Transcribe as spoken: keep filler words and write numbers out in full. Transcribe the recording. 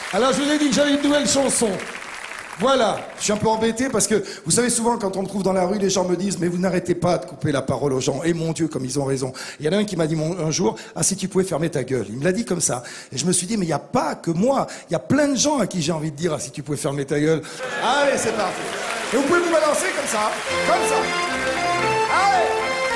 Alors je vous ai dit que j'avais une nouvelle chanson. Voilà. Je suis un peu embêté parce que, vous savez, souvent, quand on me trouve dans la rue, les gens me disent « Mais vous n'arrêtez pas de couper la parole aux gens. » Et mon Dieu, comme ils ont raison. Il y en a un qui m'a dit mon- un jour « Ah, si tu pouvais fermer ta gueule. » Il me l'a dit comme ça. Et je me suis dit « Mais il n'y a pas que moi. Il y a plein de gens à qui j'ai envie de dire « Ah, si tu pouvais fermer ta gueule. » Allez, c'est parti. Et vous pouvez vous balancer comme ça. Comme ça. Allez.